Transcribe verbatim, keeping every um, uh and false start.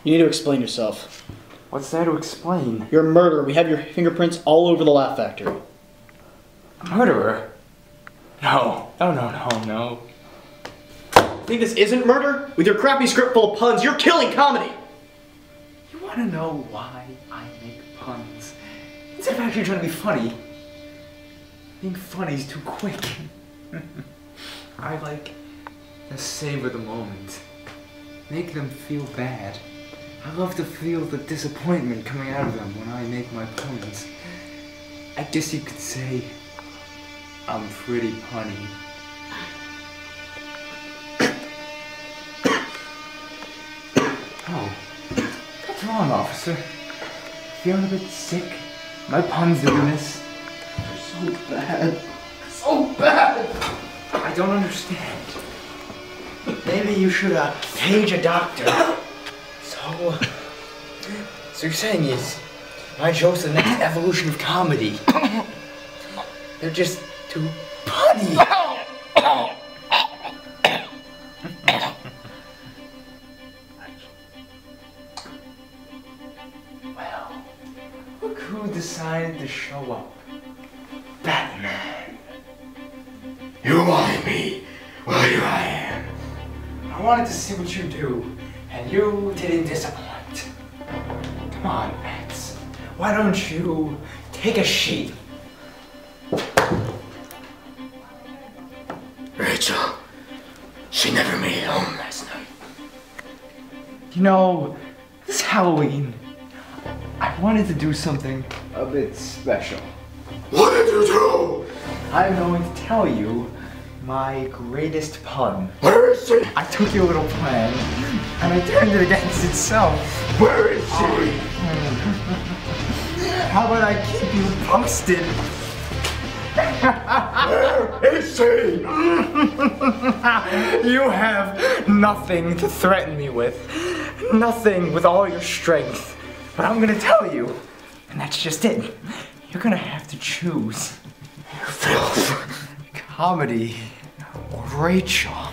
You need to explain yourself. What's there to explain? You're a murderer. We have your fingerprints all over the Laugh Factory. A murderer? No. No, no, no, no. Think this isn't murder? With your crappy script full of puns, you're killing comedy! You want to know why I make puns? Instead of actually trying to be funny, being funny is too quick. I like to savor the moment. Make them feel bad. I love to feel the disappointment coming out of them when I make my puns. I guess you could say I'm pretty punny. Oh, what's wrong, officer? Feeling a bit sick? My puns doing this? They're so bad. So bad! I don't understand. Maybe you should uh, page a doctor. So, so you're saying is my jokes are the next evolution of comedy? They're just too punny. Well, look who decided to show up. Batman. You wanted me. Well, here I am. I wanted to see what you do, and you didn't disappoint. Come on, Bats. Why don't you take a sheet? Rachel, she never made it home last night. You know, this Halloween, I wanted to do something a bit special. What did you do? I'm going to tell you my greatest pun. Where is she? I took your little plan and I turned it against itself. Where is she? How about I keep you posted? Where is she? You have nothing to threaten me with. Nothing with all your strength. But I'm gonna tell you, and that's just it. You're gonna have to choose. Filth. Comedy or Rachel.